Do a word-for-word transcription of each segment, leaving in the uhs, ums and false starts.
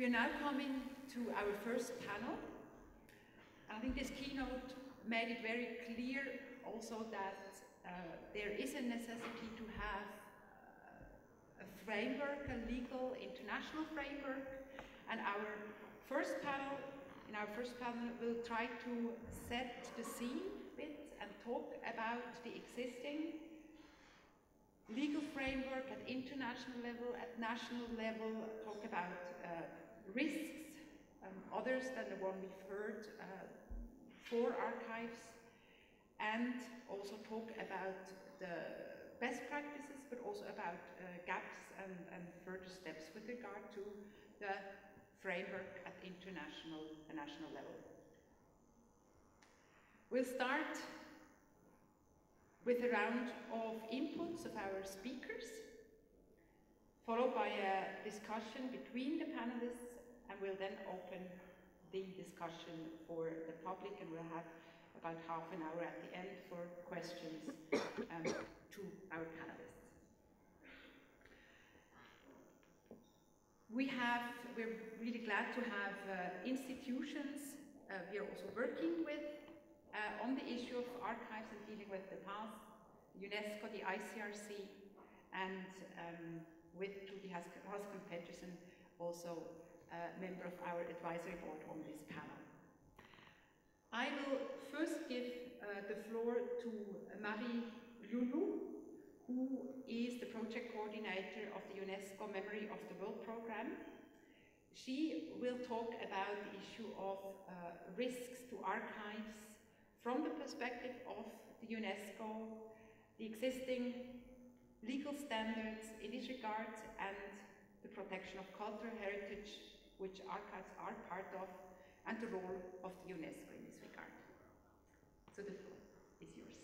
We are now coming to our first panel. I think this keynote made it very clear also that uh, there is a necessity to have uh, a framework, a legal international framework, and our first panel, in our first panel, will try to set the scene a bit and talk about the existing legal framework at international level, at national level, talk about uh, risks, um, others than the one we've heard uh, for archives, and also talk about the best practices, but also about uh, gaps and, and further steps with regard to the framework at international and national level. We'll start with a round of inputs of our speakers, followed by a discussion between the panelists, and we'll then open the discussion for the public, and we'll have about half an hour at the end for questions um, to our panelists. We have, we're really glad to have uh, institutions uh, we are also working with uh, on the issue of archives and dealing with the past, UNESCO, the I C R C, and um, with Judy Haskamp-Petersen, also a member of our advisory board on this panel. I will first give uh, the floor to Marie Loulou, who is the project coordinator of the UNESCO Memory of the World program. She will talk about the issue of uh, risks to archives from the perspective of the UNESCO, the existing legal standards in this regard, and the protection of cultural heritage, which archives are part of, and the role of the UNESCO in this regard. So the floor is yours.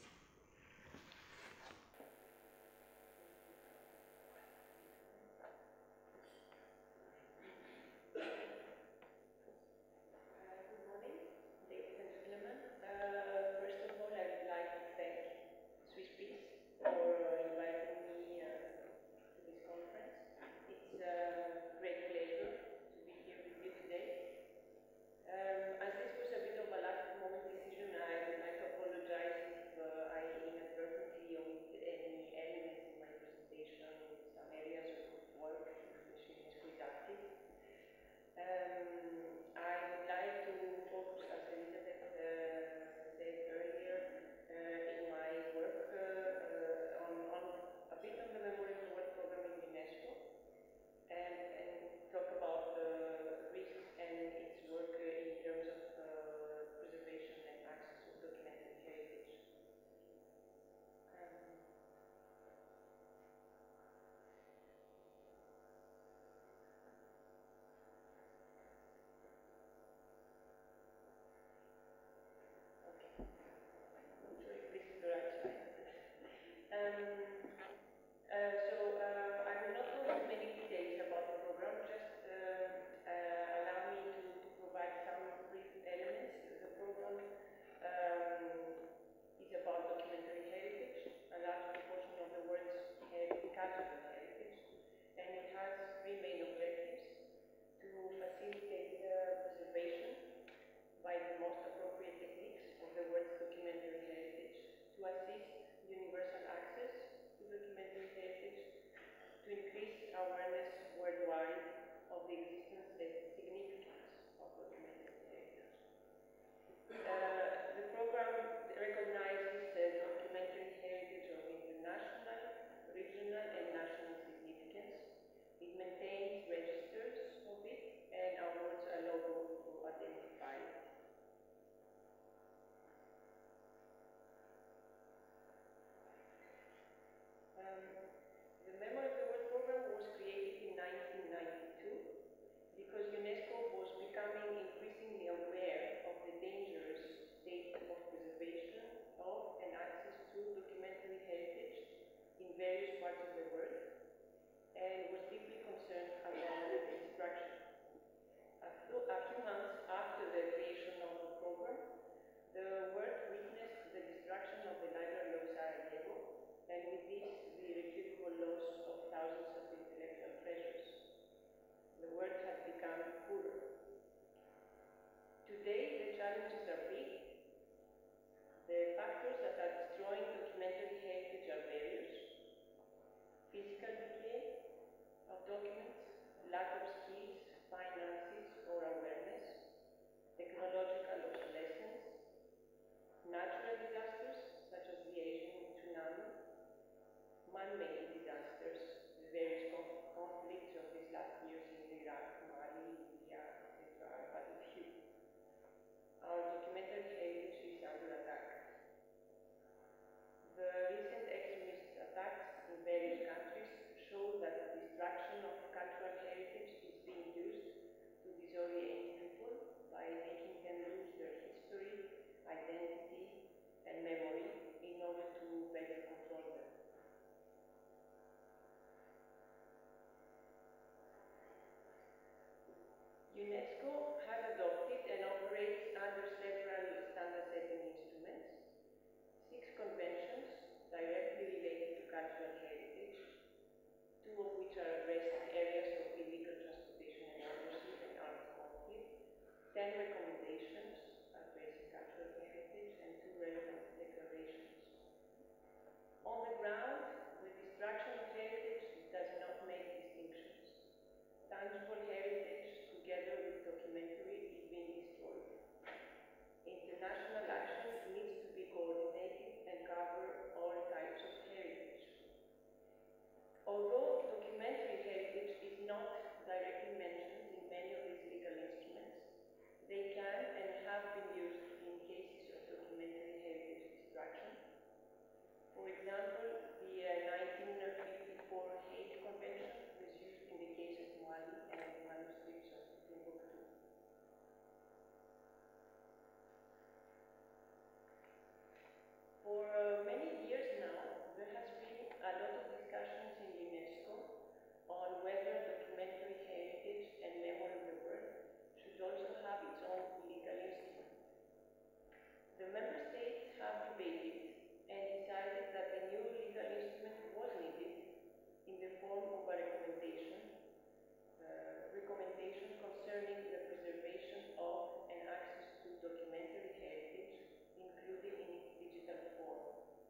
Universal access UNESCO has adopted and operates under several standard-setting instruments, six conventions directly related to cultural heritage, two of which are addressing areas of illegal transportation and ownership and armed conflict, ten recommendations addressing cultural heritage, and two relevant declarations. On the ground, the destruction of heritage does not make distinctions. Tangible heritage, together with documentary, is being destroyed. International action needs to be coordinated and cover all types of heritage. Although documentary heritage is not directly mentioned in many of these legal instruments, they can and have been used in cases of documentary heritage destruction. For example, the uh, nineteen fifty-four Hague Convention was used in the case of Mali and the manuscripts of Timbuktu. For uh, many years now, there has been a lot of discussions in UNESCO on whether documentary heritage and memory of the world should also have its own legal instrument. The member states have debated and decided that a new legal instrument was needed in the form of a recommendation, uh, recommendation concerning the preservation of and access to documentary heritage, including in its digital form.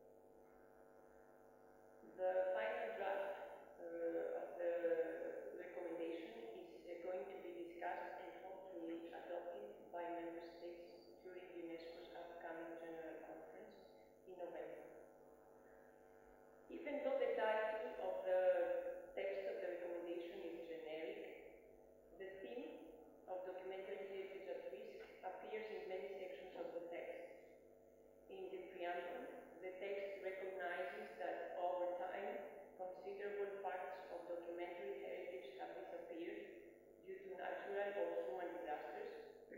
The final draft uh, of the recommendation is uh, going to be discussed and hopefully adopted by member states during UNESCO's upcoming General Conference in November. Even though the title of the text of the recommendation is generic, the theme of documentary heritage at risk appears in many sections of the text. In the preamble, the text recognizes that over time, considerable parts of documentary heritage have disappeared due to natural or human disasters,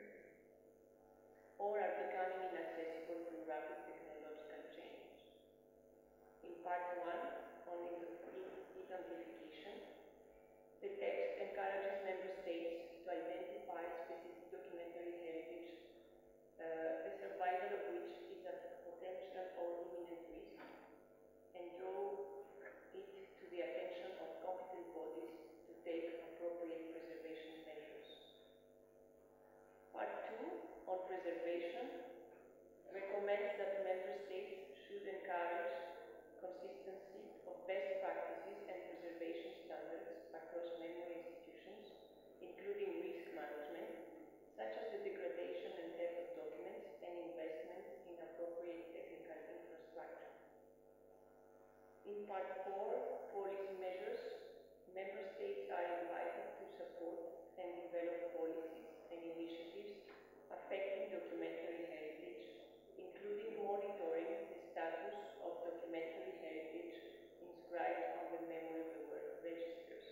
or are becoming inaccessible through rapid technological change. In part one, on identification, the text encourages member states to identify specific documentary heritage, uh, the survival of which is a potential or imminent risk, and draw it to the attention of competent bodies to take appropriate preservation measures. Part two, on preservation, recommends that member states should encourage consistency of best practices and preservation standards across memory institutions, including risk management, such as the degradation and theft of documents and investment in appropriate technical infrastructure. In part four, policy measures, member states are invited to support and develop policies and initiatives affecting documentary heritage, including monitoring the status of documentary heritage inscribed on the Memory of the World registers.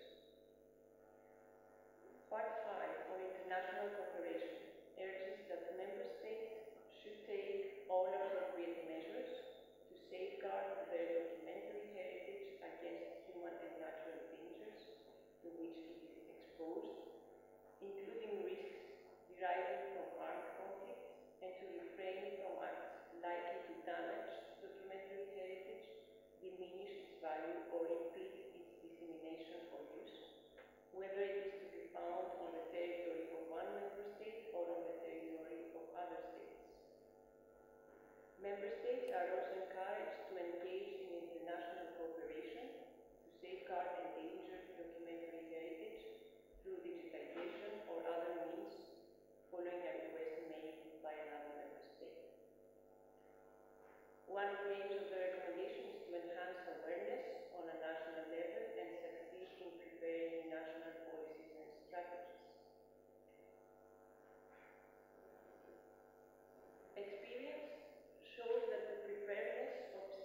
Part five, on international cooperation, urges that member states should take all appropriate measures to safeguard their documentary heritage against human and natural dangers to which it is exposed, including risks deriving from armed conflicts, and to refrain from acts likely to damage documentary heritage, diminish its value, or impede its dissemination or use, whether it is to be found on the territory of one member state or on the territory of other states. Member states are also encouraged to engage in international cooperation to safeguard endangered documentary heritage through digitization or other means, following a request made by another member state. One of the aims of the recommendation is to enhance awareness on a national level and succeed in preparing national policies and strategies. Experience shows that the preparedness of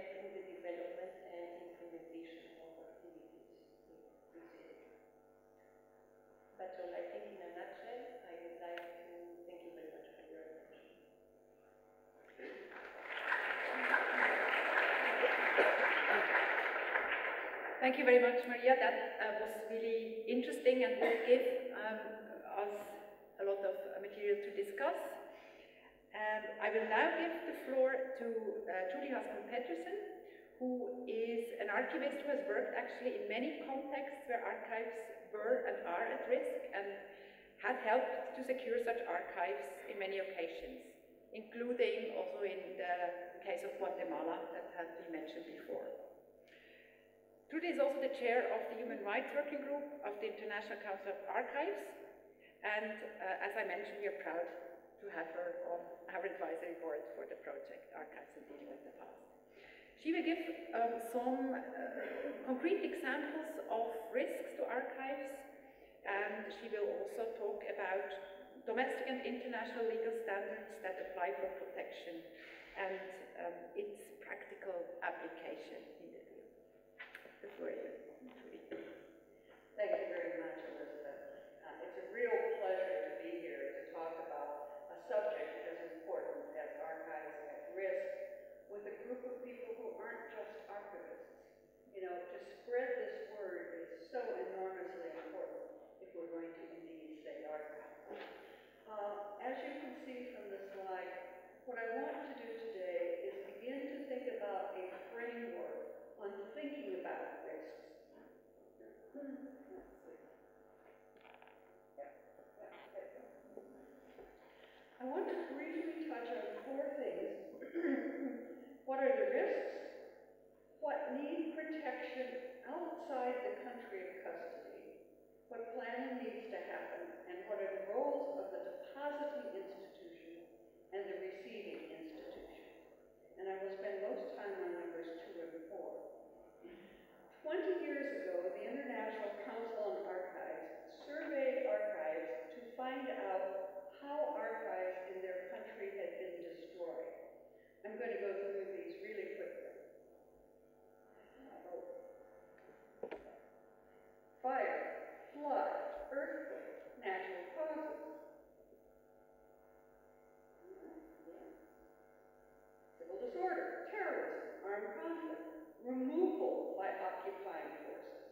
connecting the development and implementation of activities in this area. That's all. I think in a nutshell, I would like to thank you very much for your attention. Thank you very much, Maria. That uh, was really interesting and will give um, us a lot of uh, material to discuss. Um, I will now give the floor to uh, Julie Haskell Peterson, who is an archivist who has worked actually in many contexts where archives were and are at risk and had helped to secure such archives in many occasions, including also in the case of Guatemala that has been mentioned before. Julie is also the chair of the Human Rights Working Group of the International Council of Archives, and uh, as I mentioned, we are proud to have her on our advisory board for the project Archives and Dealing with the Past. She will give um, some uh, concrete examples of risks to archives, and she will also talk about domestic and international legal standards that apply for protection and um, its practical application in the field. The floor is yours. Thank you very much, Elizabeth. Uh, it's a real pleasure to be here to talk about a subject as important as archives at risk with a group of people who aren't just archivists. You know, to spread this word is so enormously important if we're going to indeed say archives. Uh, as you can see from the slide, what I want to do today is begin to think about a framework on thinking about risks. I want to briefly touch on four things. What are the risks? What need protection outside the country of custody? What planning needs to happen? And what are the roles of the depositing institution and the receiving institution? And I will spend most time on numbers two and four. Twenty years ago, the International Council on Archives surveyed archives to find out how archives in their country had been destroyed. I'm going to go through these really quickly. Fire, flood, earthquake, natural causes. Civil disorder, terrorism, armed conflict, removal by occupying forces.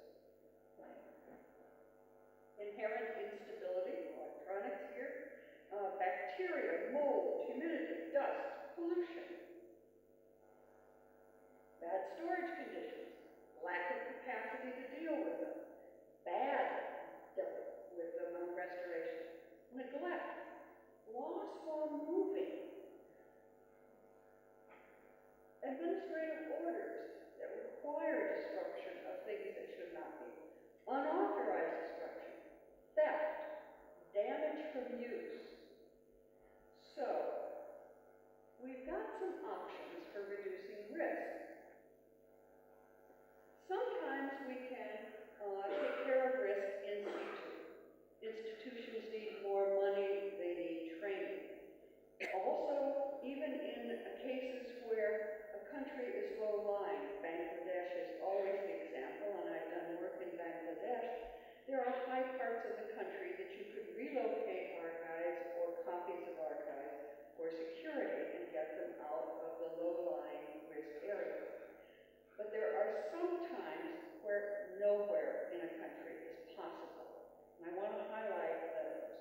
Inherent instability, electronics here, uh, bacteria, mold, humidity, dust, pollution. Bad storage conditions, lack of capacity to deal with them, bad dealt with them on restoration, neglect, loss while moving, administrative orders that require destruction of things that should not be, unauthorized destruction, theft, damage from use. So, we've got some options for reducing risk. Sometimes we can uh, take care of risk in situ. Institutions need more money, they need training. Also, even in cases where a country is low-lying, Bangladesh is always the example, and I've done work in Bangladesh, there are high parts of the country that you could relocate archives or copies of archives for security and get them out of the low-lying risk areas. But there are some times where nowhere in a country is possible. And I want to highlight those.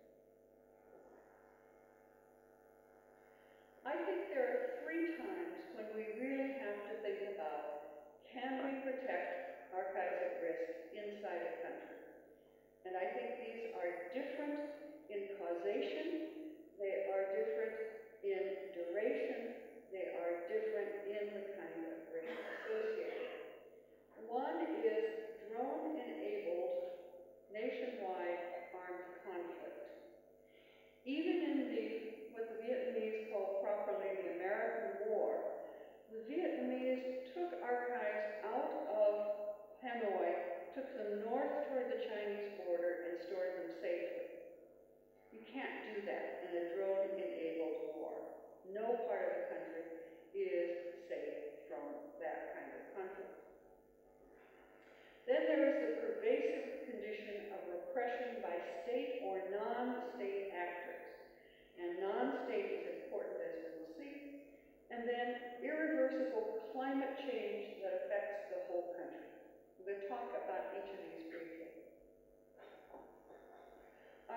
I think there are three times when we really have to think about, can we protect archives at risk inside a country? And I think these are different in causation, they are different in duration, they are different in the kind of risk associated. One is drone-enabled nationwide armed conflict. Even in the, what the Vietnamese call properly the American War, the Vietnamese took archives out of Hanoi, took them north toward the Chinese border, and stored them safely. You can't do that in a drone-enabled war. No part of the country is safe from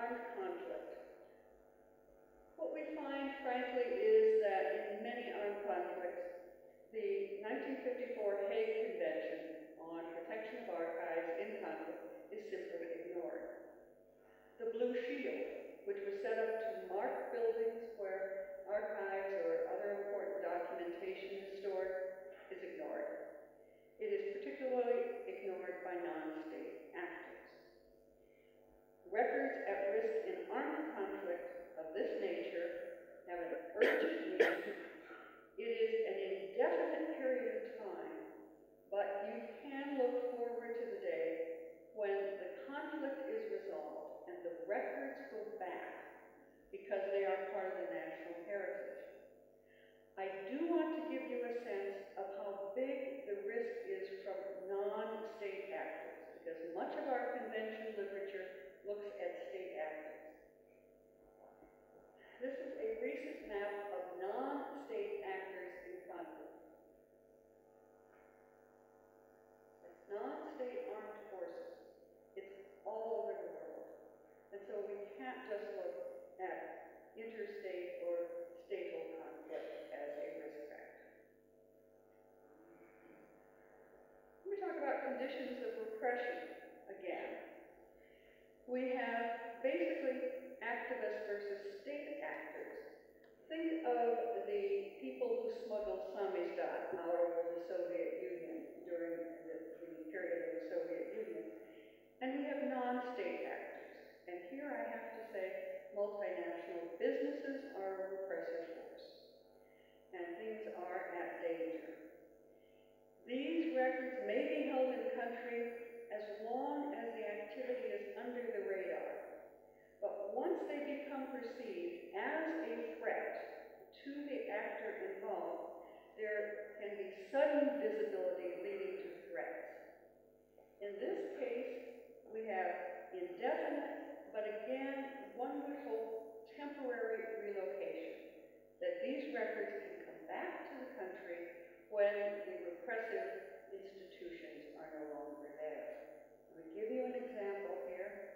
armed conflict. What we find, frankly, is that in many armed conflicts, the nineteen fifty-four Hague Convention on Protection of Archives in Conflict is simply ignored. The Blue Shield, which was set up to mark buildings where archives or other important documentation is stored, is ignored. It is particularly ignored by non-state actors. Records at risk in armed conflict of this nature have an urgent need. It is an indefinite period of time, but you can look forward to the day when the conflict is resolved and the records go back because they are part of the national heritage. I do want to give you a sense of how big the risk is from non-state actors, because much of our convention literature looks at state actors. This is a recent map of non-state actors in conflict. It's non-state armed forces. It's all over the world. And so we can't just look at interstate or statal conflict as a risk factor. Let me talk about conditions of repression again. We have basically activists versus state actors. Think of the people who smuggled samizdat out of the Soviet Union during the, the period of the Soviet Union. And we have non-state actors. And here I have to say multinational businesses are a repressive force. And things are at danger. These records may be held in country as long as the activity is under the radar. But once they become perceived as a threat to the actor involved, there can be sudden visibility leading to threats. In this case, we have indefinite, but again, one would hope temporary relocation, that these records can come back to the country when the repressive institutions are no longer there. I'm going to give you an example here.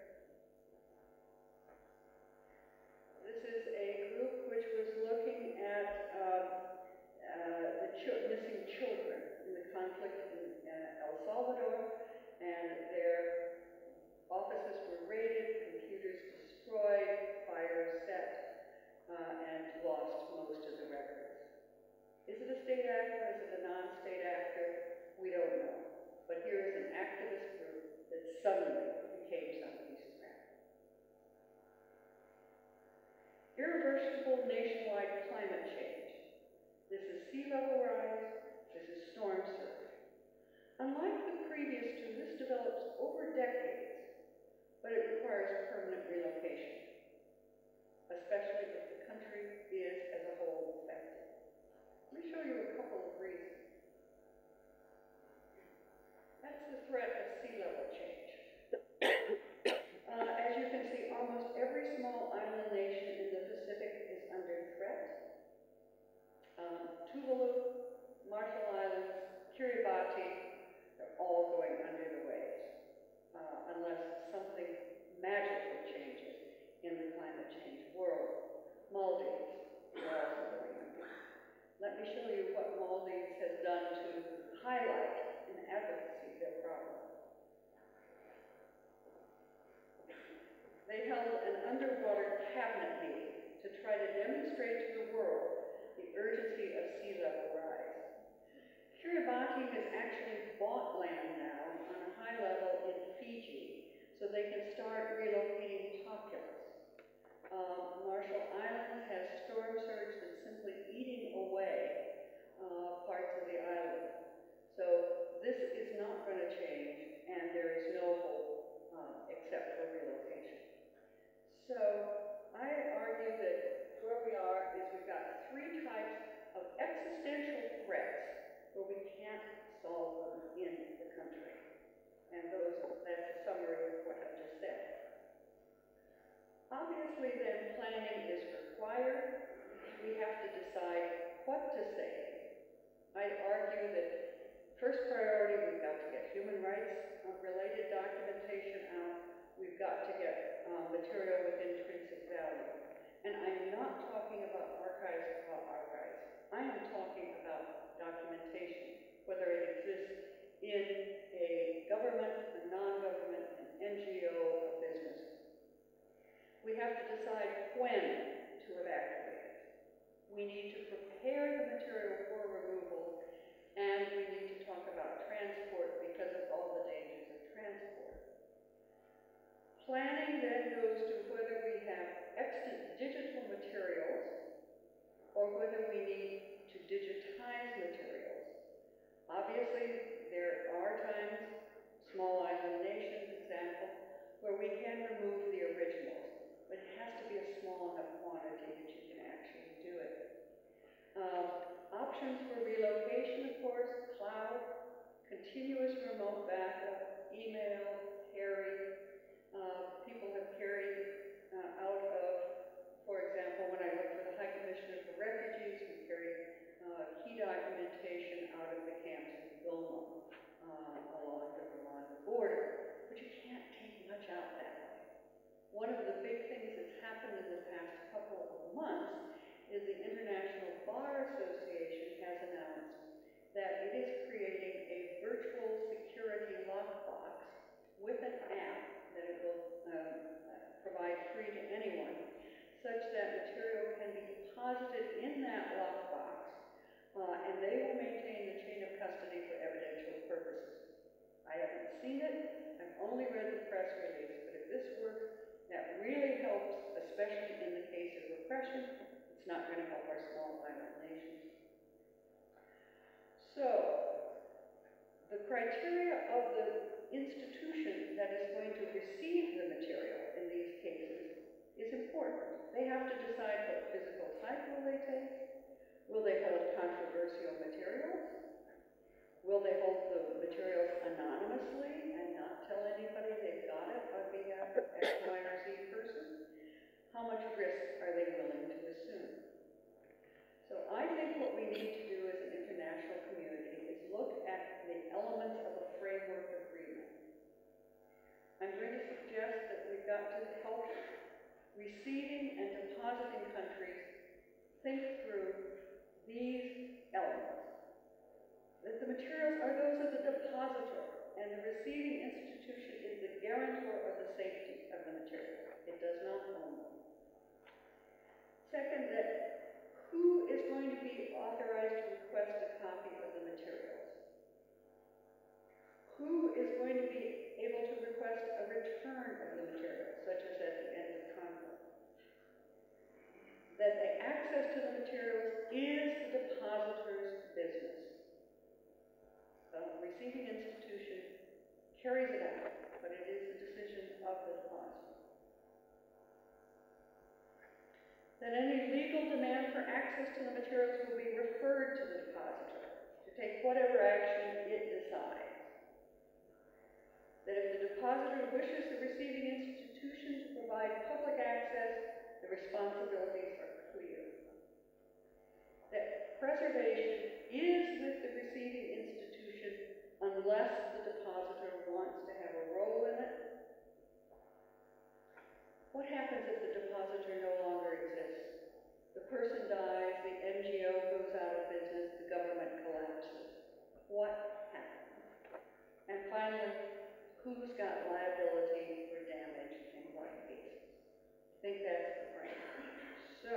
This is a group which was looking at uh, uh, the ch missing children in the conflict in uh, El Salvador, and their offices were raided, computers destroyed, fires set, uh, and lost most of the records. Is it a state actor? Is it a non-state actor? We don't know. But here is an activist group that suddenly became somebody's threat. Irreversible nationwide climate change. This is sea level rise. This is storm surge. Unlike the previous two, this develops over decades, but it requires permanent relocation, especially if the country is as a whole affected. Let me show you a couple of reasons. That's the threat of sea level change. Uh, as you can see, almost every small island nation in the Pacific is under threat. Um, Tuvalu, Marshall Islands, Kiribati, they're all going under the waves, uh, unless something magical changes in the climate change world. Maldives are also going under. Let me show you what Maldives has done to highlight and advocacy their problem. They held an underwater cabinet meeting to try to demonstrate to the world the urgency of sea level rise. Kiribati has actually bought land now on a high level in Fiji so they can start relocating populace. Um, Marshall Islands has storm surge that's simply eating away uh, parts of the island. So this is not going to change, and there is no hope uh, except for relocation. So I argue that where we are is we've got three types of existential threats where we can't solve them in the country. And those, that's a summary of what I just said. Obviously, then, planning is required. We have to decide what to say. I'd argue that first priority, we've got to get human rights related documentation out. we've got to get uh, material with intrinsic value. And I'm not talking about archives about archives. I am talking about documentation, whether it exists in a government, a non-government, an N G O, a business. We have to decide when to evacuate it. We need to prepare the material for removal, and we need to talk about transport because of all the dangers of transport. Planning then goes to whether we have extant digital materials or whether we need to digitize materials. Obviously, there are times, small island nations example, where we can remove the originals, but it has to be a small enough quantity that you can actually do it. Um, options for relocation, of course, cloud, continuous remote backup, email, carry. Uh, people have carried uh, out of, for example, when I worked for the High Commissioner for Refugees, we carried uh, key documentation out of the camps in Goma uh, along the Rwanda border. But you can't take much out that way. One of the big things that's happened in the past couple of months is the International Bar Association has announced that it is creating a virtual security lockbox with an app that it will um, provide free to anyone, such that material can be deposited in that lockbox, uh, and they will maintain the chain of custody for evidential purposes. I haven't seen it, I've only read the press release, but if this works, that really helps, especially in the case of repression. It's not going to help our small island nations. So, the criteria of the institution that is going to receive the material in these cases is important. They have to decide what physical type will they take. Will they hold controversial materials? Will they hold the materials anonymously and not tell anybody they've got it on behalf of X, Y, or Z person? How much risk are they willing to assume? So I think what we need to do as an international community is look at the elements of a framework agreement. I'm going to suggest that we've got to help receiving and depositing countries think through these elements. That the materials are those of the depositor, and the receiving institution is the guarantor of the safety of the material. It does not own them. Second, that who is going to be authorized to request a copy of the materials? Who is going to be able to request a return of the materials, such as at the end of conflict? That the access to the materials is the depositor's business. The receiving institution carries it out, but it is the decision of the depositor. That any legal demand for access to the materials will be referred to the depositor to take whatever action it decides. That if the depositor wishes the receiving institution to provide public access, the responsibilities are clear. That preservation is with the receiving institution unless the depositor wants to have a role in it. What happens if the depositor no longer exists? The person dies, the N G O goes out of business, the government collapses. What happens? And finally, who's got liability for damage in what cases? I think that's the framework. So,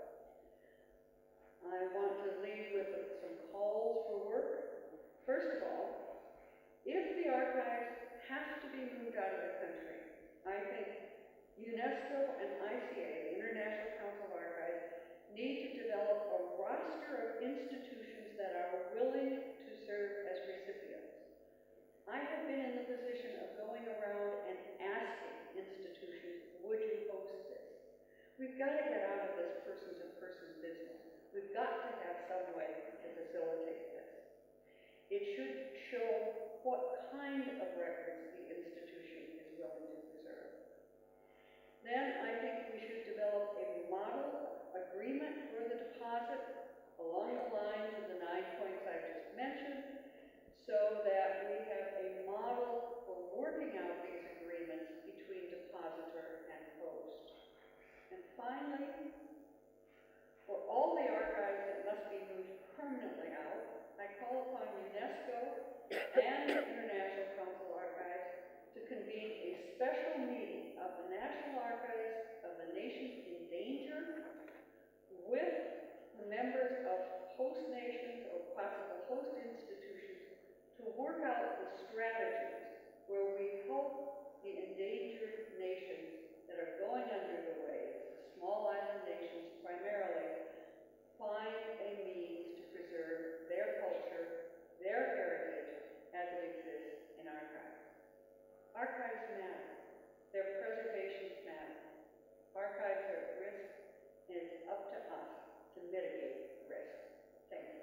I want to leave with some calls for work. First of all, if the archives have to be moved out of the country, I think UNESCO and I C A, the International Council of Archives, need to develop a roster of institutions that are willing to serve as recipients. I have been in the position of going around and asking institutions, would you host this? We've got to get out of this person-to-person business. We've got to have some way to facilitate this. It should show what kind of records the institution is willing to preserve. Then I think we should develop a model agreement for the deposit along the lines of the nine points I just mentioned, so that we have a model for working out these agreements between depositor, and host. And finally, for all the archives that must be moved permanently out, I call upon UNESCO and the International Council Archives to convene a special meeting of the National Archives of the nations in danger with the members of host nations or possible host institutions to work out the strategies where we help the endangered nations that are going under the waves, small island nations primarily, find a means to preserve their culture, their heritage, as it exists in archives. Archives matter. Their preservations matter. Archives are at risk, and it's up to us to mitigate risk. Thank you.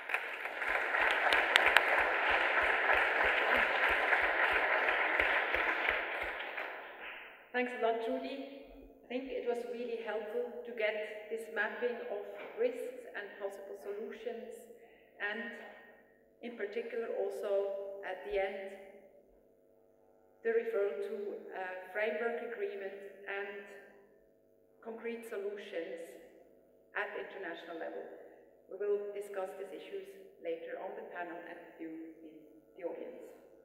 Thanks a lot, Judy. I think it was really helpful to get this mapping of risks and possible solutions, and in particular also at the end, the referral to a framework agreement and concrete solutions at international level. We will discuss these issues later on the panel and with you in the audience.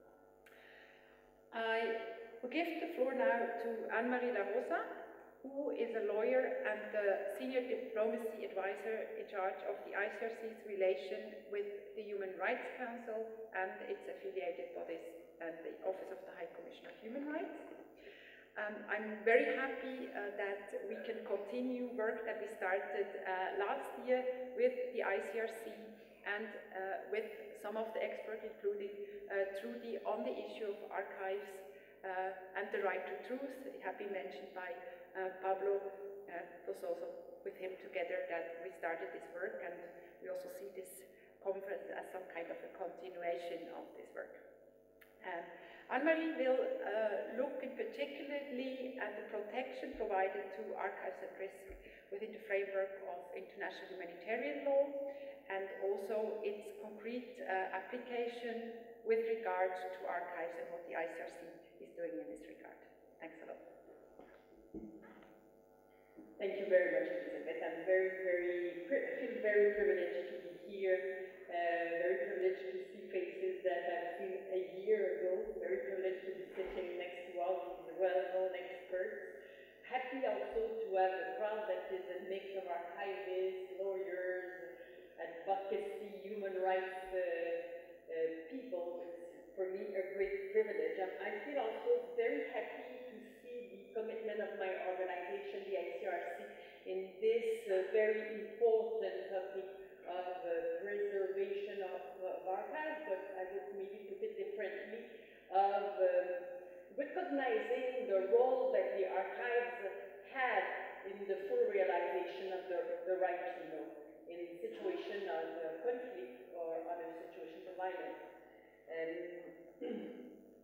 I will give the floor now to Anne-Marie La Rosa, who is a lawyer and the Senior Diplomacy Advisor in charge of the I C R C's relation with the Human Rights Council and its affiliated bodies and the Office of the High Commissioner of Human Rights. Um, I'm very happy uh, that we can continue work that we started uh, last year with the I C R C and uh, with some of the experts, including uh, Trudy, on the issue of archives uh, and the right to truth. It had been mentioned by uh, Pablo. Uh, it was also with him together that we started this work, and we also see this conference as some kind of a continuation of this work. Um, Anne-Marie will uh, look in particularly at the protection provided to archives at risk within the framework of international humanitarian law, and also its concrete uh, application with regard to archives and what the I C R C is doing in this regard. Thanks a lot. Thank you very much, Elizabeth. I'm very, very, I feel very privileged to be here. Uh, very privileged to see faces that I've seen a year ago. Very privileged to be sitting next to all these well-known experts. Happy also to have a crowd that is a mix of archivists, lawyers, advocacy, human rights uh, uh, people. It's for me a great privilege. Um, I feel also very happy to see the commitment of my organization, the I C R C, in this uh, very important topic of uh, preservation of, of archives, but I would maybe put it differently, of um, recognizing the role that the archives had in the full realization of the, the right to know in situation of uh, conflict or other situations of violence. Um,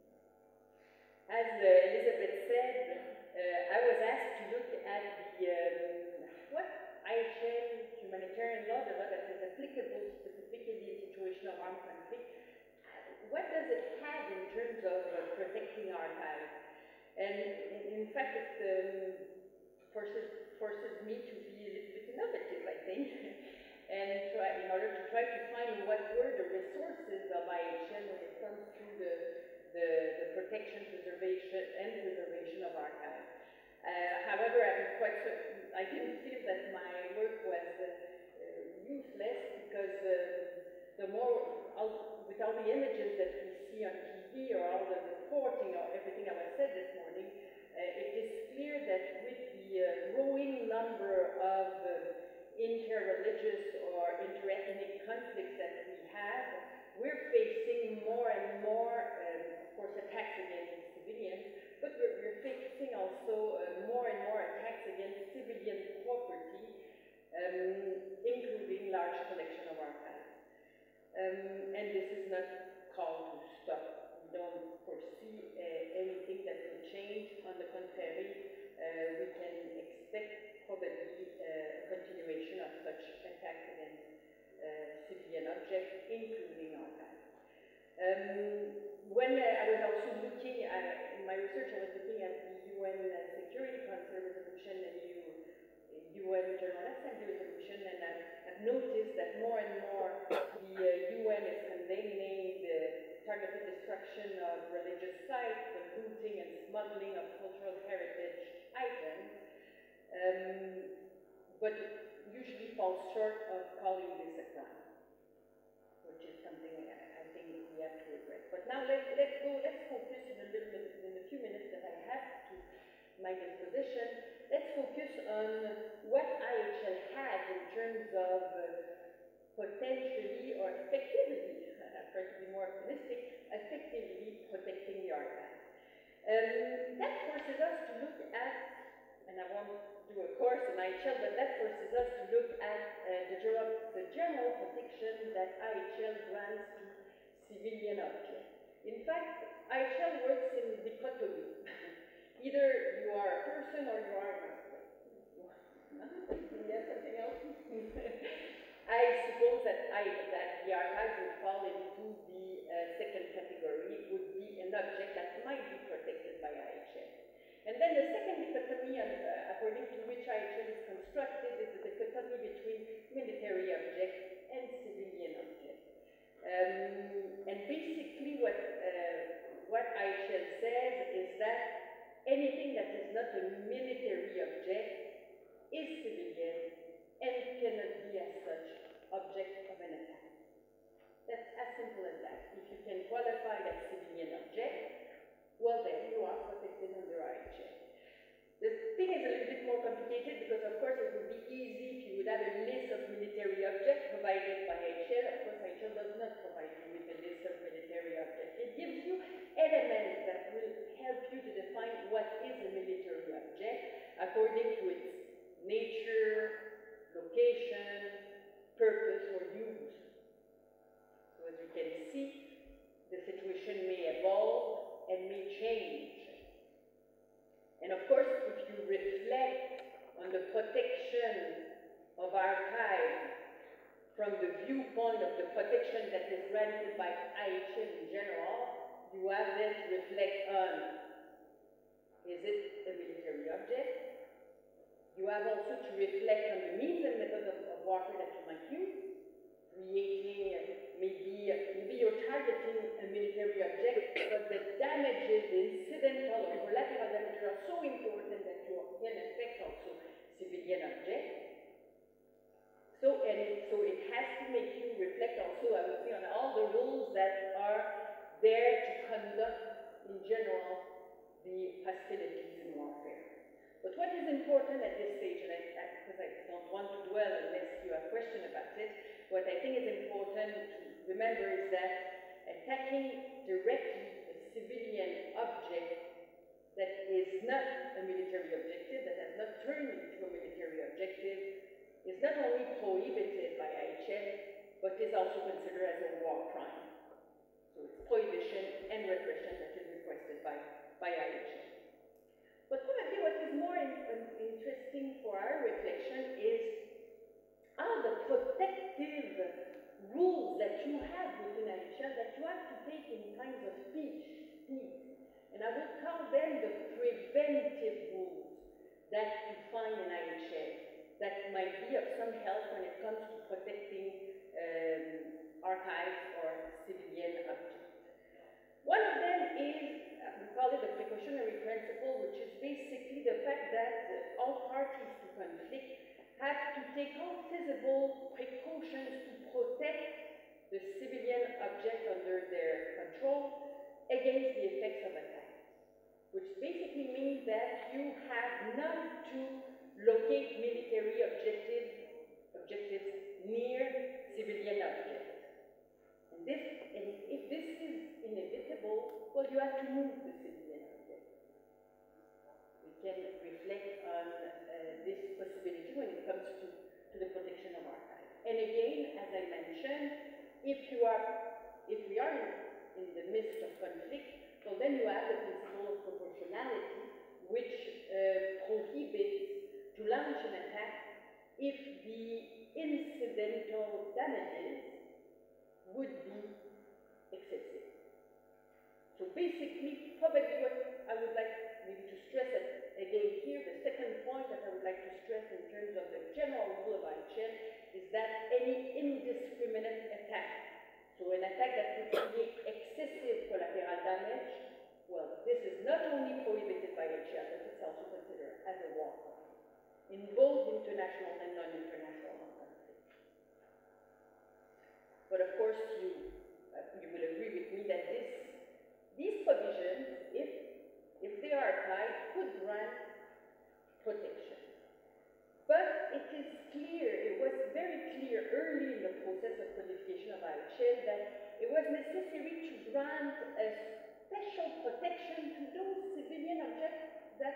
as uh, Elizabeth said, uh, I was asked to look at the um, what I H L humanitarian law, the law that is applicable specifically in situation of armed conflict. What does it have in terms of uh, protecting archives? And in, in fact, it um, forces, forces me to be a little bit innovative, I think, and try, in order to try to find what were the resources of I H L when it comes to the, the, the protection, preservation, and preservation of archives. Uh, however, I'm quite certain, I didn't feel that my work was uh, uh, useless, because uh, the more, all, with all the images that we see on T V or all the reporting or everything I was said this morning, uh, it is clear that with the uh, growing number of uh, inter-religious or inter-ethnic conflicts that we have, we're facing more and more, um, of course, attacks against civilians, but we're, we're facing also uh, more and more attacks against civilian property, um, including large collection of archives. Um, and this is not called to stop. We don't foresee uh, anything that will change. On the contrary, uh, we can expect probably uh, a continuation of such attacks against uh, civilian objects, including archives. Um, when uh, I was also looking at, in my research, I was looking at the U N uh, noticed that more and more the uh, U N is condemning the targeted destruction of religious sites, the looting and smuggling of cultural heritage items, um, but usually falls short of calling this a crime, which is something I, I think we have to address. But now let's, let's go, let's focus in a little bit, in the few minutes that I have to my disposition, let's focus on what I H L has in terms of uh, potentially or effectively, I'll try to be more optimistic, effectively protecting the archive. Um, that forces us to look at, and I won't do a course in I H L, but that forces us to look at uh, the, general, the general protection that I H L grants to civilian objects. In fact, I H L works in dichotomy. Either you are a person or you are an object. You have something else? I suppose that, I, that the archive would fall into the uh, second category. It would be an object that might be protected by I H L. And then the second dichotomy, uh, according to which I H L is constructed, is the dichotomy between military objects and civilian objects. Um, and basically what, uh, what I H L says is that anything that is not a military object is civilian and cannot be as such object of an attack. That's as simple as that. If you can qualify it as civilian object, well then you are protected under I H L. The thing is a little bit more complicated because of course it would be easy if you would have a list of military objects provided by I H L. Of course I H L does not provide you with a list of military objects. It gives you elements that will help you to define what is a military object according to its nature, location, purpose, or use. So as you can see, the situation may evolve and may change. And of course, if you reflect on the protection of archives from the viewpoint of the protection that is granted by I H L in general, you have then to reflect on, is it a military object? You have also to reflect on the means and methods of, of warfare that you might use, creating uh, maybe, uh, maybe you're targeting a military object, but the damages, the incidental or collateral damages are so important that you can affect also civilian objects. So, and it, so it has to make you reflect also, I would say, on all the rules that are there to conduct, in general, the hostilities in warfare. But what is important at this stage, and I, I, because I don't want to dwell unless you have a question about it, what I think is important to remember is that attacking directly a civilian object that is not a military objective, that has not turned into a military objective, is not only prohibited by I H L, but is also considered as a war crime. So it's prohibition and repression that is requested by, by I H L. But probably what is more in, um, interesting for our reflection is are the protective rules that you have within I H L that you have to take in times of peace. peace. And I would call them the preventive rules that you find in I H L that might be of some help when it comes to protecting um, archives or civilian objects. One of them is, uh, we call it the precautionary principle, which is basically the fact that uh, all parties to conflict have to take all feasible precautions to protect the civilian object under their control against the effects of attack, which basically means that you have not to locate military objectives, objectives near civilian objects. And, this, and if this is inevitable, well, you have to move the civilian object. We can reflect on uh, this possibility when it comes to, to the protection of archives. And again, as I mentioned, if you are, if we are in, in the midst of conflict, well, then you have the principle of proportionality, which uh, prohibits to launch an attack if the incidental damages would be excessive. So basically, probably what I would like maybe to stress again here, the second point that I would like to stress in terms of the general rule of I H L is that any indiscriminate attack, so an attack that would create excessive collateral damage, well, this is not only prohibited by I H L, but it's also considered as a war crime in both international and non-international law conflicts. But of course, you, uh, you will agree with me that this, these provisions, if, if they are applied, could grant protection. But it is clear, it was very clear early in the process of codification of I H L that it was necessary to grant a special protection to those civilian objects that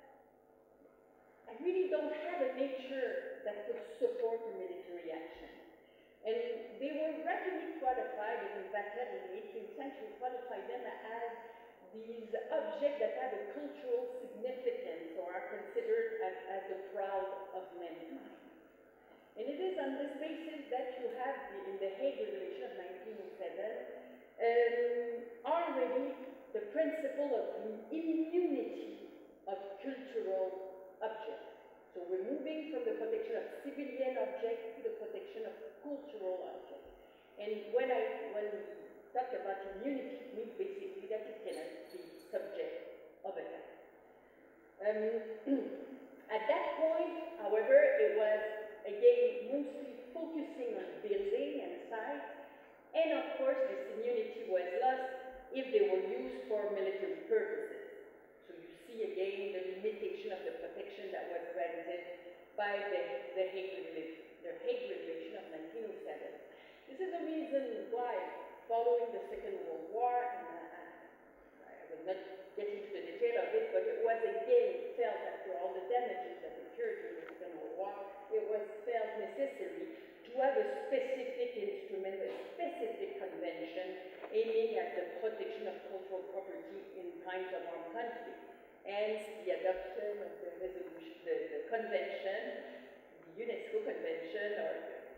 really don't have a nature that could support a military action. And they were rapidly qualified, in fact, in the eighteenth century, qualified them as these objects that have a cultural significance or are considered as, as the proud of mankind. And it is on this basis that you have, the, in the Hague Regulation of nineteen oh seven, um, already the principle of the immunity of cultural objects. So we're moving from the protection of civilian objects to the protection of cultural objects. And when I when we talk about immunity, it means basically that it cannot be subject of attack. Um, at that point, however, it was again mostly focusing on building and sites, and of course this immunity was lost if they were used for military purposes. So you see again the limitation of the protection that was granted by the, the, Hague, the Hague Regulation of nineteen oh seven. This is the reason why, following the Second World War, and I, I will not get into the detail of it, but it was again felt after all the damages that occurred in the Second World War, it was felt necessary to have a specific instrument, a specific convention aiming at the protection of cultural property in times of armed conflict. And the adoption of the resolution, the, the convention, the UNESCO Convention or,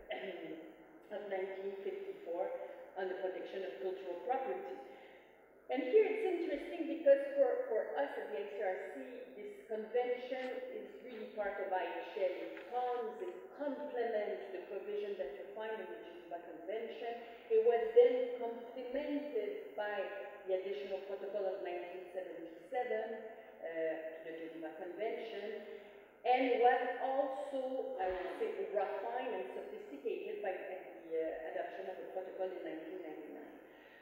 of nineteen fifty-four on the protection of cultural property. And here it's interesting because for, for us at the I C R C, this convention is really part of I H L. It comes, it complements the provision that you find in the Geneva Convention. It was then complemented by the additional protocol of nineteen seventy-seven uh, to the Geneva Convention, and was also, I would say, refined and sophisticated by the uh, adoption of the protocol in nineteen ninety-nine.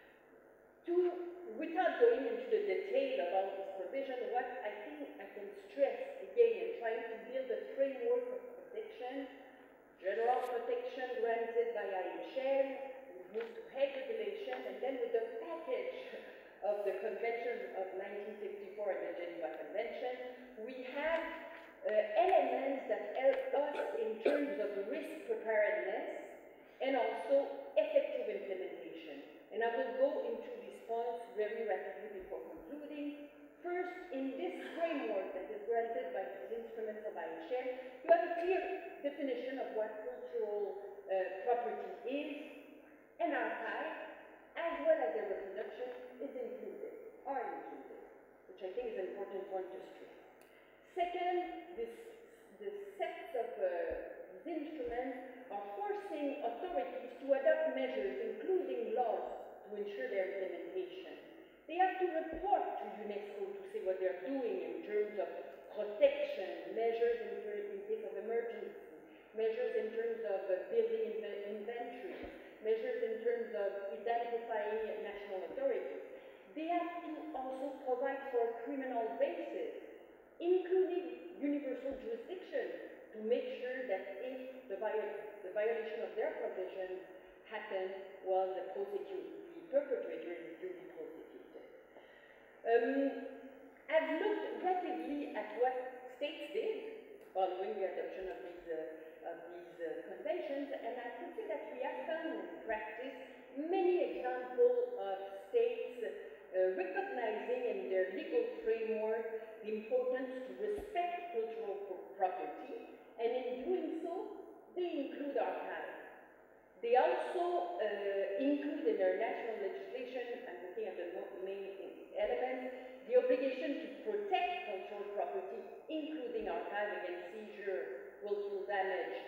To, without going into the detail of all this provision, what I think I can stress again in trying to build a framework of protection, general protection granted by I H L, we move to Hague Regulation, and then with the package of the Convention of nineteen fifty-four and the Geneva Convention, we have uh, elements that help us in terms of risk preparedness and also effective implementation. And I will go into these points very rapidly before concluding. First, in this framework that is granted by these instruments of I H L, you have a clear definition of what cultural uh, property is, and archive, as well as their reproduction, is included, are included, which I think is an important point to stress. Second, this, the sets of uh, these instruments are forcing authorities to adopt measures, including laws, to ensure their implementation. They have to report to UNESCO to say what they're doing in terms of protection, measures in, in case of emergency, measures in terms of uh, building inventory, measures in terms of identifying national authorities. They have to also provide for a criminal basis, including universal jurisdiction, to make sure that if the, viol the violation of their provisions happen, well, the prosecute the perpetrator is duly prosecuted. Um, I've looked rapidly at what states did following the adoption of these, uh, of these uh, conventions, and I can say that we have found in practice many examples of states uh, recognizing in their legal framework the importance to respect cultural property, and in doing so, they include archives. They also uh, include in their national legislation, I'm looking at the main elements, the obligation to protect cultural property, including archive against seizure, willful damage,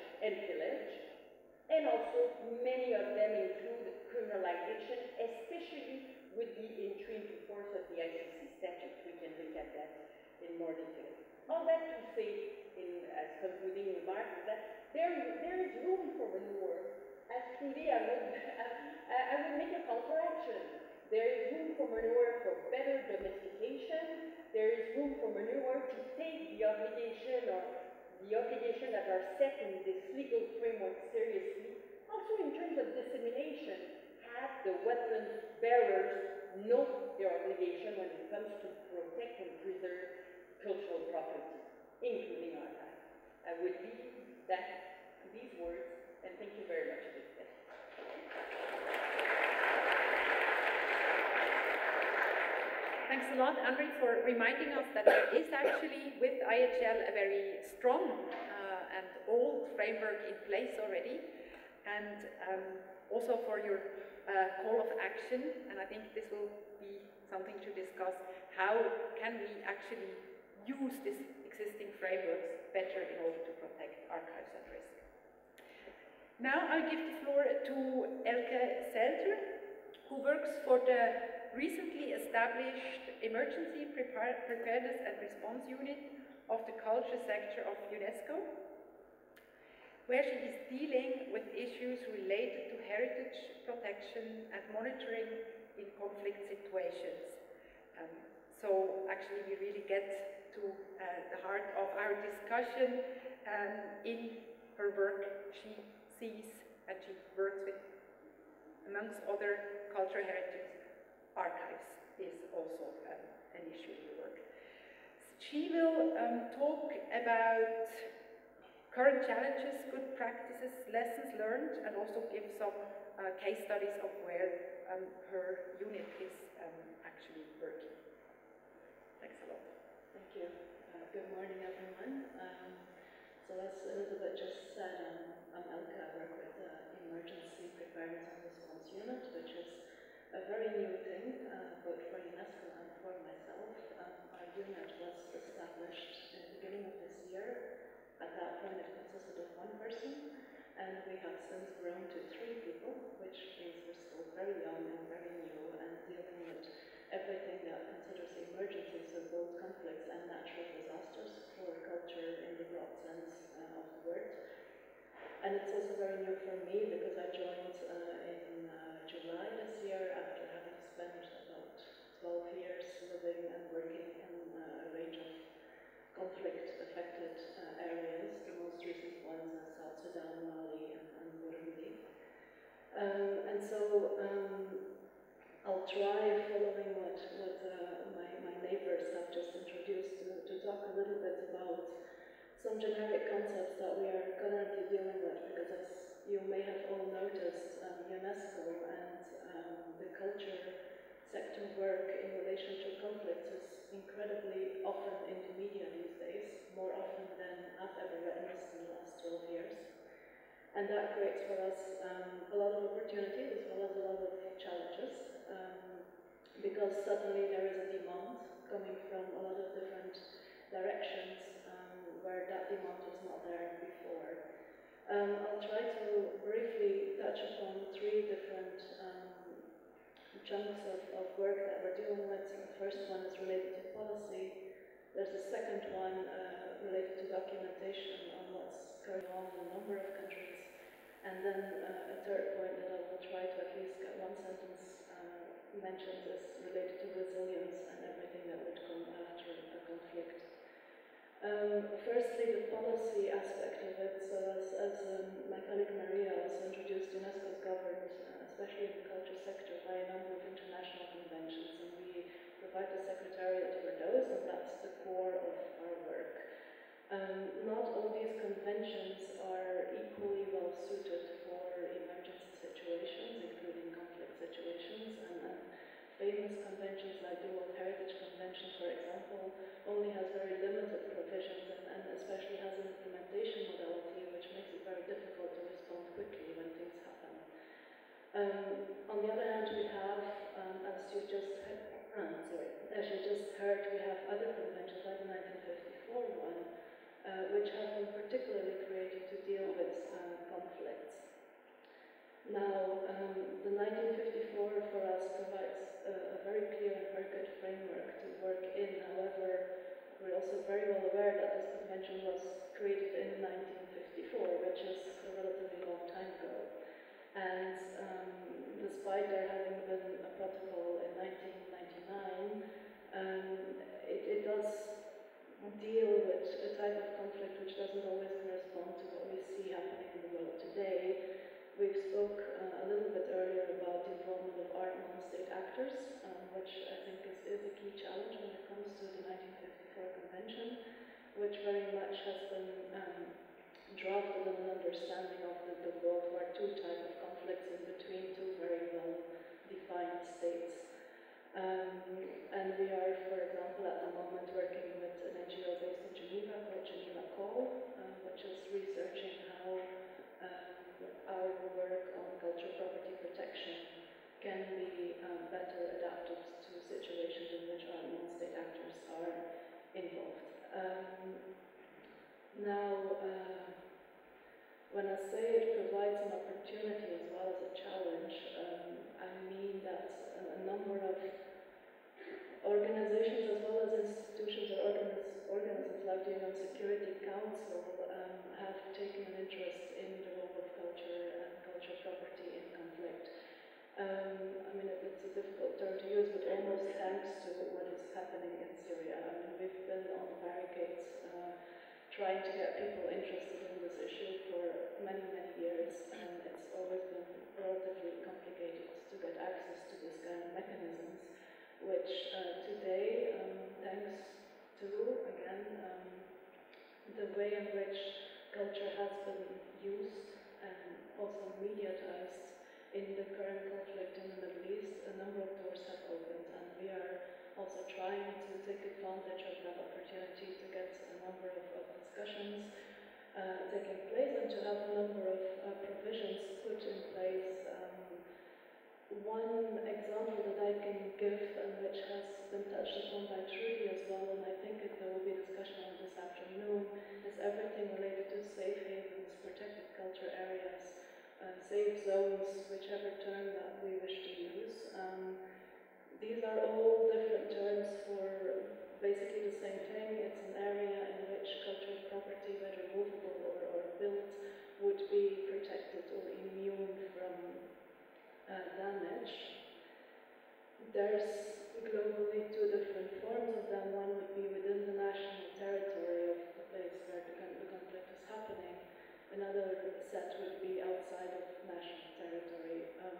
look at that in more detail. All that to say, in, as concluding remarks, is that there, there is room for manure. As truly, I would, I, I would make a call for action. There is room for manure for better domestication. There is room for manure to take the obligation or the obligation that are set in this legal framework seriously. Also in terms of dissemination, have the wetland bearers know their obligation when it comes to protect and preserve cultural property, including archives. I would leave that to these words, and thank you very much. Thanks a lot, Anne-Marie, for reminding us that there is actually, with I H L, a very strong uh, and old framework in place already, and um, also for your uh, call of action, and I think this will be something to discuss. How can we actually use these existing frameworks better in order to protect archives at risk? Now I'll give the floor to Elke Selter, who works for the recently established Emergency Prepar Preparedness and Response Unit of the culture sector of UNESCO, where she is dealing with issues related to heritage protection and monitoring in conflict situations. Um, so actually we really get to uh, the heart of our discussion. Um, in her work, she sees and she works with, amongst other cultural heritage archives is also um, an issue in the work. She will um, talk about current challenges, good practices, lessons learned, and also give some uh, case studies of where um, her unit is um, actually working. Thanks a lot. Thank you. Uh, good morning, everyone. Um, so as Elizabeth just said, um, I'm Elke. I work with the Emergency Preparedness and Response Unit, which is a very new thing, uh, both for UNESCO and for myself. Um, our unit was established in the beginning of this year. At that point, it consisted of one person, and we have since grown to three people, which means we're still very young and very new and dealing with everything that considers emergencies of both conflicts and natural disasters for culture in the broad sense uh, of the word. And it's also very new for me because I joined uh, in uh, July this year after having spent about twelve years living and working in uh, a range of conflict-affected uh, areas. The most recent ones are South Sudan, Mali, and, and Burundi. Um, and so um, I'll try, following what, what uh, my, my neighbors have just introduced, to, to talk a little bit about some generic concepts that we are currently dealing with, because as you may have all noticed, um, UNESCO and um, the culture sector work in relation to conflicts is incredibly often in the media these days, more often than I've ever witnessed in the last twelve years. And that creates for us um, a lot of opportunities as well as a lot of challenges, um, because suddenly there is a demand coming from a lot of different directions um, where that demand was not there before. Um, I'll try to briefly touch upon three different um, chunks of, of work that we're dealing with. So the first one is related to policy. There's a second one uh, related to documentation on what's going on in a number of countries. And then uh, a third point that I will try to at least get one sentence uh, mentioned is related to resilience and everything that would come after a conflict. Um, firstly, the policy aspect of it. So as, as um, my colleague Maria also introduced, UNESCO is governed, uh, especially in the culture sector, by a number of international conventions, and we provide the secretariat for those, and that's the core of our work. Um, not all these conventions are equally well suited for emergency situations, including conflict situations, and, and famous conventions like the World Heritage Convention, for example, only has very limited provisions and, and especially has an implementation modality which makes it very difficult to respond quickly when things happen. Um, on the other hand, we have, um, as you just heard, uh, sorry, as you just heard, we have other conventions like the nineteen fifty-four one, uh, which have been particularly created to deal with uh, conflicts. Now, um, the nineteen fifty-four for us provides a, a very clear and very good framework to work in. However, drafted on an understanding of the, the World War Two type of conflicts in between two very well defined states. Um, and we are, for example, at the moment working with an N G O based in Geneva called Geneva Call, uh, which is researching how um, our work on cultural property protection can be um, better adapted to situations in which our non-state actors are involved. Um, now, uh, when I say it provides an opportunity as well as a challenge, um, I mean that a, a number of organizations as well as institutions or organis organisms like the U N Security Council um, have taken an interest in the role of culture and cultural property in conflict. Um, I mean, it, it's a difficult term to use, but almost thanks to what is happening in Syria. I mean, we've been on the barricades uh, trying to get people interested in this issue for many, many years, and it's always been relatively complicated to get access to this kind of mechanisms, which uh, today, um, thanks to, again, um, the way in which culture has been used and also mediatized in the current conflict in the Middle East, a number of doors have opened, and we are also trying to take advantage of that opportunity to get a number of, of discussions uh, taking place and to have a number of uh, provisions put in place. Um, one example that I can give, and which has been touched upon by Trudy as well, and I think if there will be discussion on this afternoon, is everything related to safe havens, protected culture areas, uh, safe zones, whichever term that we wish to use. Um, these are all different terms for basically the same thing. It's an area in which cultural property, whether movable or, or built, would be protected or immune from uh, damage. There's globally two different forms of them. One would be within the national territory of the place where the, the conflict is happening. Another set would be outside of national territory. Um,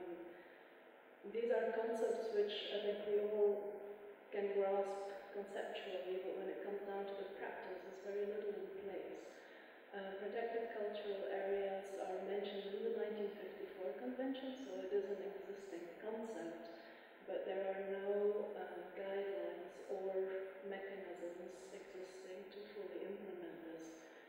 these are concepts which I think we all can grasp conceptually, but when it comes down to the practice, there's very little in place. Uh, protected cultural areas are mentioned in the nineteen fifty-four Convention, so it is an existing concept, but there are no uh, guidelines or mechanisms existing to fully implement this.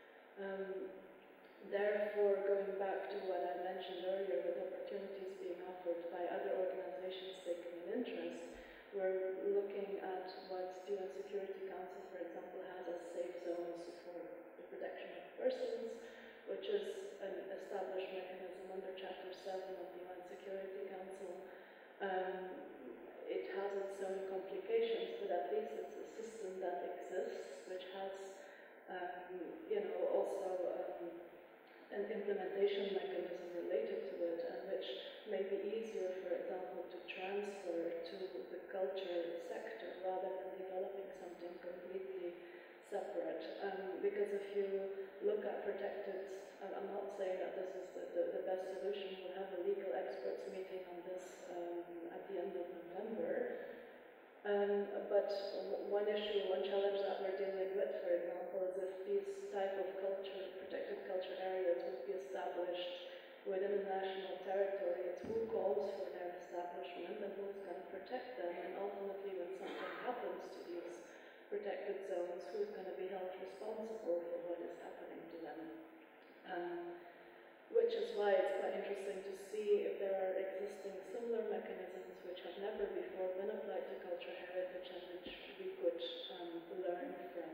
Um, therefore, going back to what I mentioned earlier, with opportunities being offered by other organizations taking an interest, we're looking at what the U N Security Council, for example, has as safe zones for the protection of persons, which is an established mechanism under Chapter seven of the U N Security Council. Um, it has its own complications, but at least it's a system that exists, which has, um, you know, also um, an implementation mechanism related to it, and which may be easier, for example, to transfer to the culture sector rather than developing something completely separate. Um, because if you look at protected, and I'm not saying that this is the, the, the best solution, we'll have a legal experts meeting on this um, at the end of November. Um, but one issue, one challenge that we're dealing with, for example, is if these type of culture, protected culture areas would be established within a national territory, it's who calls for their establishment and who's going to protect them, and ultimately when something happens to these protected zones, who's going to be held responsible for what is happening to them. Um, which is why it's quite interesting to see if there are existing similar mechanisms which have never before been applied to cultural heritage and which we could um, learn from.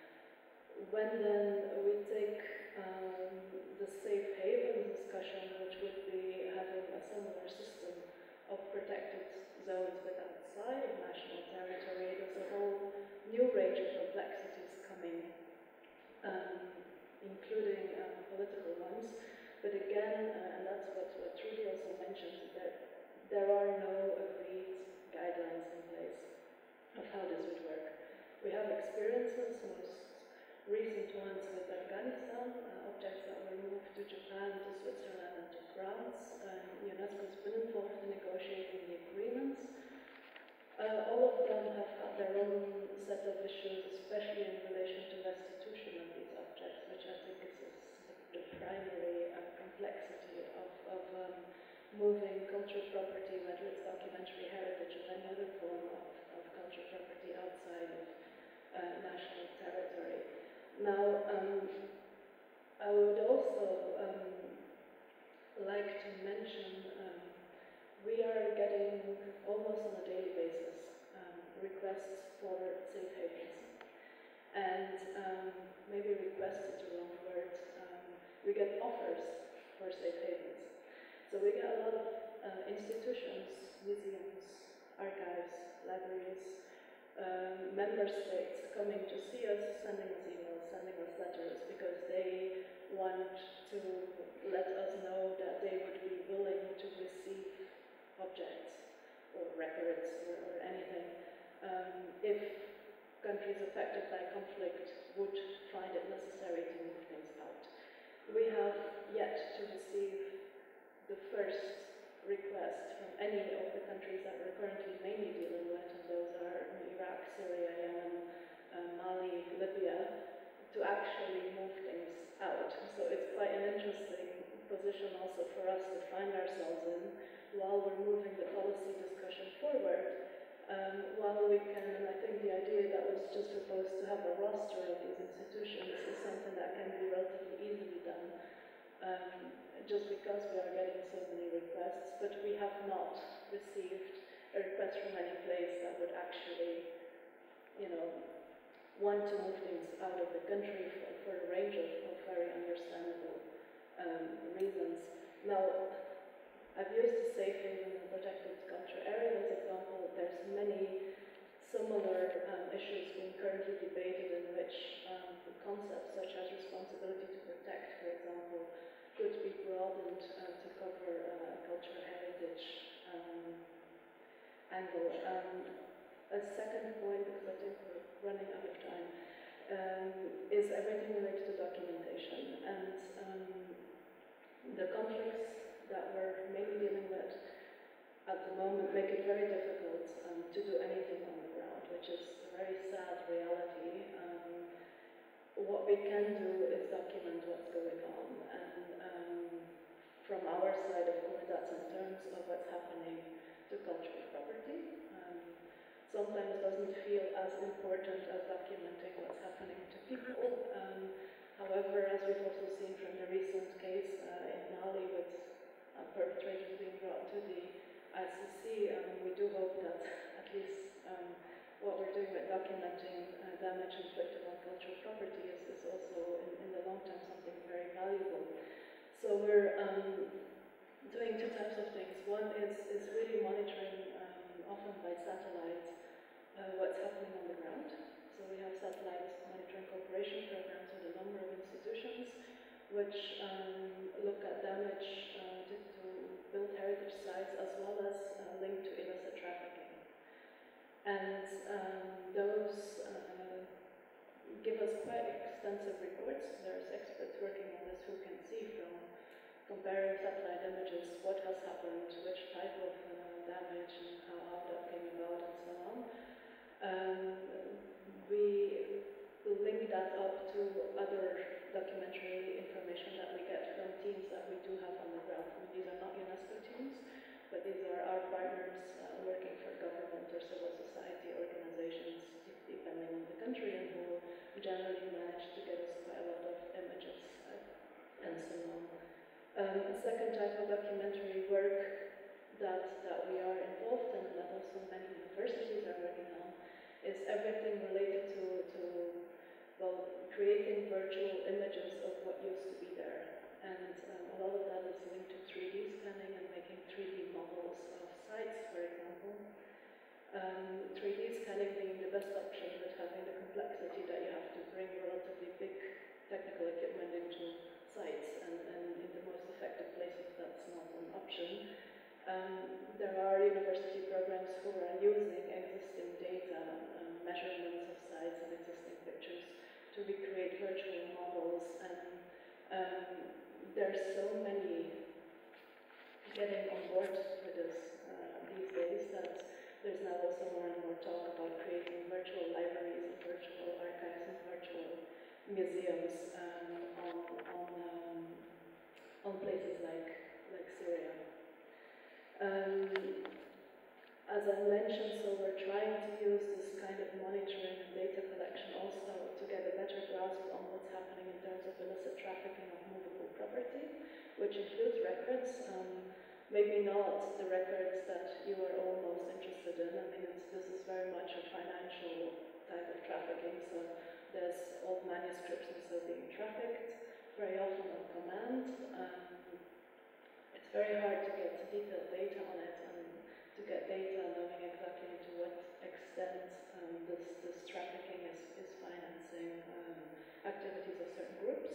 When then we take um, the safe haven discussion, which would be having a similar system of protected zones but outside of national territory, there's a whole new range of complexities coming, um, including um, political ones. But again, uh, and that's what, what Trudy also mentioned, that there are no agreed guidelines in place of how this would work. We have experiences, most recent ones with Afghanistan, uh, objects that were moved to Japan, to Switzerland, and to France. Um, UNESCO's been involved in negotiating the agreements. Uh, all of them have had their own set of issues, especially in relation to restitution of these objects, which I think is the moving cultural property, whether it's documentary heritage or any other form of, of cultural property outside of uh, national territory. Now, um, I would also um, like to mention um, we are getting almost on a daily basis um, requests for safe havens. And um, maybe request is the wrong word. Um, we get offers for safe havens. So we get a lot of uh, institutions, museums, archives, libraries, um, member states coming to see us, sending us emails, sending us letters, because they want to let us know that they would be willing to receive objects or records or, or anything um, if countries affected by conflict would find it necessary to move things out. We have yet to receive the first request from any of the countries that we're currently mainly dealing with, and those are Iraq, Syria, Yemen, uh, Mali, Libya, to actually move things out. So it's quite an interesting position also for us to find ourselves in while we're moving the policy discussion forward. Um, while we can, and I think the idea that was just proposed to have a roster of these institutions is something that can be relatively easily done, um, just because we are getting so many requests, but we have not received a request from any place that would actually, you know, want to move things out of the country for, for a range of, of very understandable um, reasons. Now, I've used the safe haven and protected culture area as an example. There's many similar um, issues being currently debated in which um, concepts such as responsibility to protect, for example, could be broadened uh, to cover uh, cultural heritage um, angle. Um, a second point, because I think we're running out of time, um, is everything related to documentation. And um, the conflicts that we're mainly dealing with at the moment make it very difficult um, to do anything on the ground, which is a very sad reality. Um, what we can do is document what's going on, and um, from our side, of course, that's in terms of what's happening to cultural property. Um, sometimes doesn't feel as important as documenting what's happening to people. Um, however, as we've also seen from the recent case uh, in Mali with uh, perpetrators being brought to the I C C, um, we do hope that at least um, what we're doing with documenting uh, damage inflicted on cultural property is, is also in, in the long term something very valuable. So we're um, doing two types of things. One is, is really monitoring, um, often by satellite, uh, what's happening on the ground. So we have satellite monitoring cooperation programs with a number of institutions which um, look at damage uh, to, to build heritage sites as well as uh, linked to illicit trafficking. And um, those uh, give us quite extensive reports. There's experts working on this who can see from comparing satellite images what has happened, which type of uh, damage and how, how that came about and so on. Um, we link that up to other documentary information that we get from teams that we do have on the ground. I mean, these are not UNESCO teams, but these are our partners uh, working for government or civil society organizations, depending on the country, and who generally manage to get us quite a lot of images uh, and so on. Um, a second type of documentary work that, that we are involved in, and that also many universities are working on, is everything related to, to well, creating virtual images of what used to be there. And um, a lot of that is linked to three D scanning and making three D models of sites, for example. Um, three D scanning being the best option, but having the complexity that you have to bring relatively big technical equipment into sites, and, and in the most effective places that's not an option. Um, there are university programs who are using existing data, um, measurements of sites and existing pictures to recreate virtual models, and um, there's so many getting on board with this uh, these days that there's now also more and more talk about creating virtual libraries and virtual archives and virtual museums um, on, on, um, on places like, like Syria. mentioned, so we're trying to use this kind of monitoring and data collection also to get a better grasp on what's happening in terms of illicit trafficking of movable property, which includes records. Um, maybe not the records that you are all most interested in. I mean, it's, this is very much a financial type of trafficking, so there's old manuscripts and so being trafficked, very often on command. Um, it's very hard to get detailed data on it, and to get data knowing exactly to what extent um, this, this trafficking is, is financing um, activities of certain groups.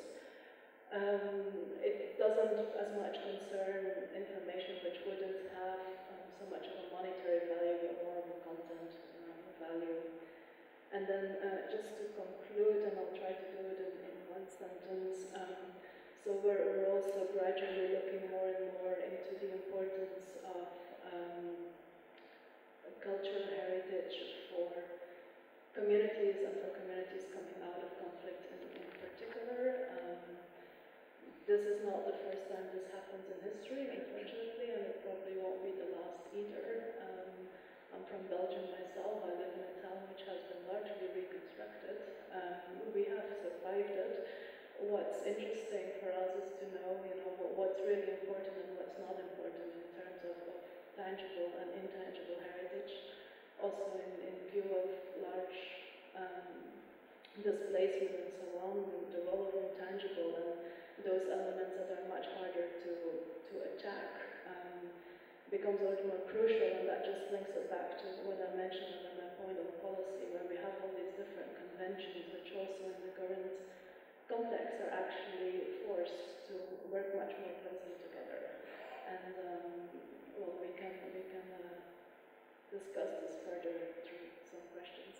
Um, it doesn't as much concern information which wouldn't have um, so much of a monetary value, but more of a content um, value. And then uh, just to conclude, and I'll try to do it in, in one sentence, um, so we're, we're also gradually looking more and more into the importance of um, cultural heritage for communities and for communities coming out of conflict in, in particular. Um, this is not the first time this happens in history, unfortunately, and it probably won't be the last either. Um, I'm from Belgium myself. I live in a town which has been largely reconstructed. Um, we have survived it. What's interesting for us is to know, you know, what's really important and what's not important in terms of, of tangible and intangible heritage. Also in, in view of large um, displacement and so on, the, the role of intangible and those elements that are much harder to, to attack um, becomes a little more crucial, and that just links it back to what I mentioned under my point on policy, where we have all these different conventions which also in the current context are actually forced to work much more closely together. And um, well, we can, we can uh, discuss this further through some questions.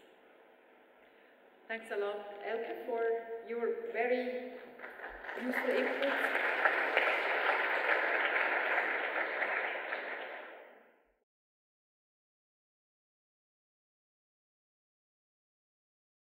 Thanks a lot, Elke, for your very useful input.